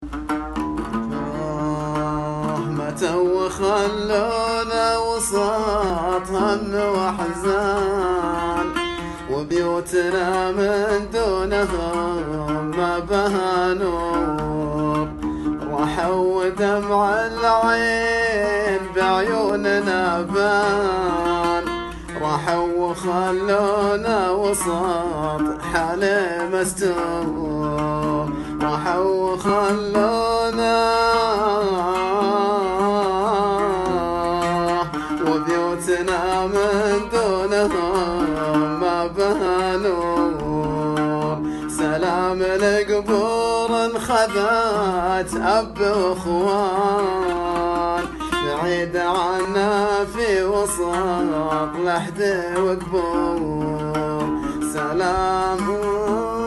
متوا وخلونا وسط هم وحزان، وبيوتنا من دونهم ما بها نور. راحوا ودمع العين بعيوننا بان، راحوا وخلونا وسط حال مستور. راحوا وخلونا وبيوتنا من دونهم ما بها نور. سلام القبور انخذت أب وأخوان، بعيد عنا في وسط لحد وقبور. سلام